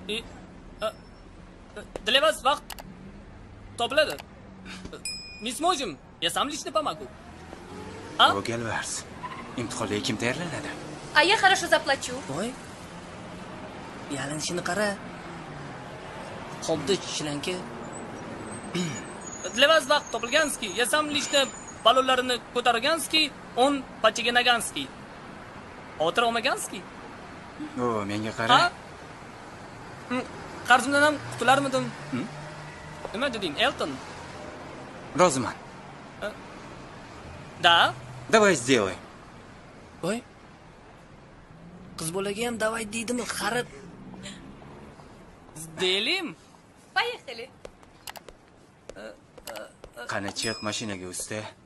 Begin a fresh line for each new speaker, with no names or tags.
Для вас vaqt topiladi. Miss Mojim, я сам лично помогу.
Гелверс. Imtihonga kim tayyorlanadi?
А я хорошо заплачу.
Voy. Yalinishini qara. Qobda chilanka. Для вас vaqt topilganski, я сам лично balonlarini ko'targanski, он почегенаганski. O'tira olmaganski.
O, menga qara.
Qarzimdan ham qutularmidim? Nima deding, Elton?
Roziman.
Да?
Давай сделай.
Voy. Qiz bolaga ham davay deydimi, qarib. Сделаем?
Поехали.
Qani chiq mashinaga usta.